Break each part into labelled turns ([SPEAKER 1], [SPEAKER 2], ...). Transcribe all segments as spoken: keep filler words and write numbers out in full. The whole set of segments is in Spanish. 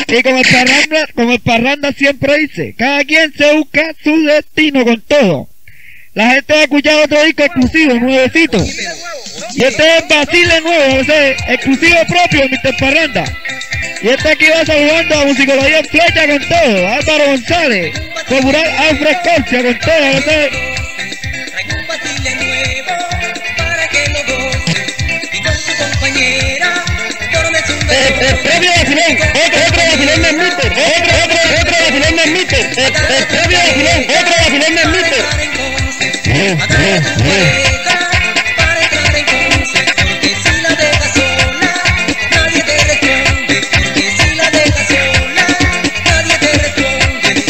[SPEAKER 1] Y como el parranda, como el parranda siempre dice, cada quien se busca su destino con todo. La gente ha escuchado otro disco exclusivo, nuevecito. Y este es Basile nuevo, ese es exclusivo propio de mister Parranda. Y este aquí va saludando a Musicología en Flecha con todo. Álvaro González, Popular Alfred Corsia con todo. Ese
[SPEAKER 2] el premio de Filón, otro, otro de Filón del Mister, otro, otro, otro de Filón del Mister, el premio de Filón, otro de Filón del Mister.
[SPEAKER 3] Para entrar en conce, porque si la dejas sola, nadie te responde, porque si la dejas sola, nadie te responde.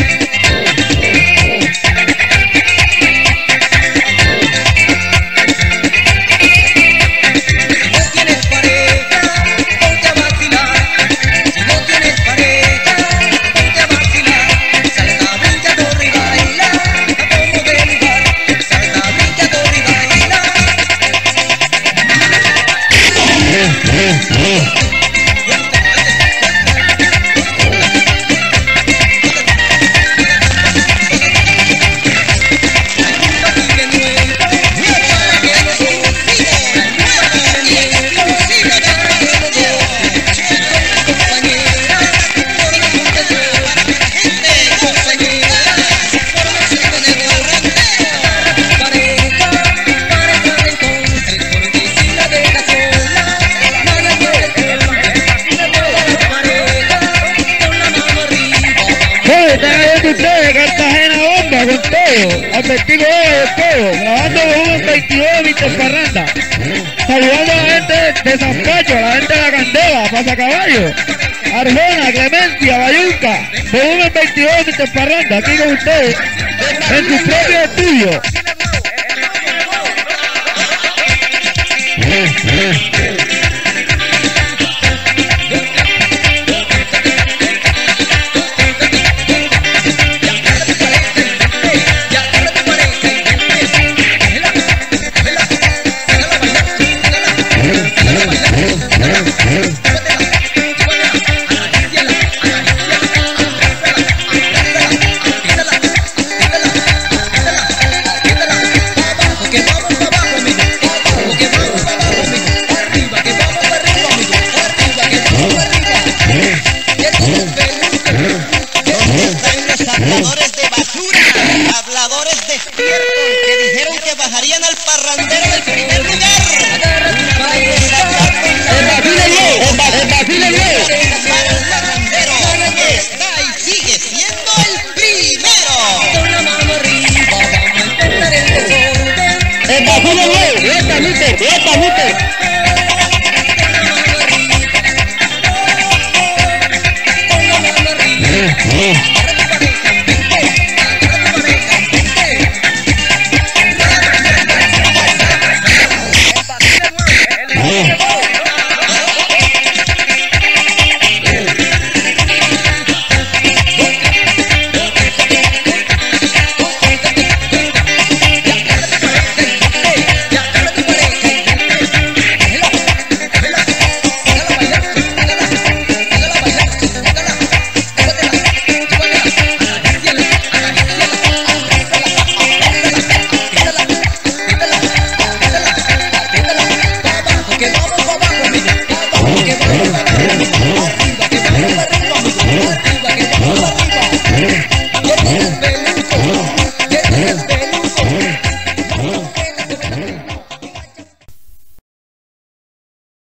[SPEAKER 3] Si no tienes pareja, ponte a vacilar. Si no tienes pareja, ponte a vacilar. Salta, brinca, corre y baila, a como de lugar. Salta, brinca, corre y baila.
[SPEAKER 1] ustedes, Cartagena Bomba con todo, al testigo de todo, grabando volumen veintidós de mister Parranda, saludando a la gente de San Pacho, a la gente de la Candela, Pasacaballo, Arjona, Clemencia, Bayunca, volumen veintidós de mister Parranda, aquí con ustedes, en sus propios estudios.
[SPEAKER 3] Habladores de basura, habladores despiertos que dijeron que bajarían al parrandero del primer lugar.
[SPEAKER 2] El Basile Diego, el Basile Diego.
[SPEAKER 3] Para el parrandero está y sigue siendo el primero. Con la mano arriba vamos a empezar el desorden.
[SPEAKER 2] El Basile Diego, esta mister, esta mister.
[SPEAKER 3] Con la mano arriba. Arriba, que vamos arriba, arriba, que vamos arriba.